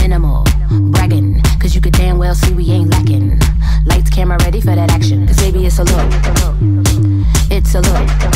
minimal. Bragging, cause you could damn well see we ain't lacking. Lights, camera, ready for that action. Cause baby, it's a look. It's a look.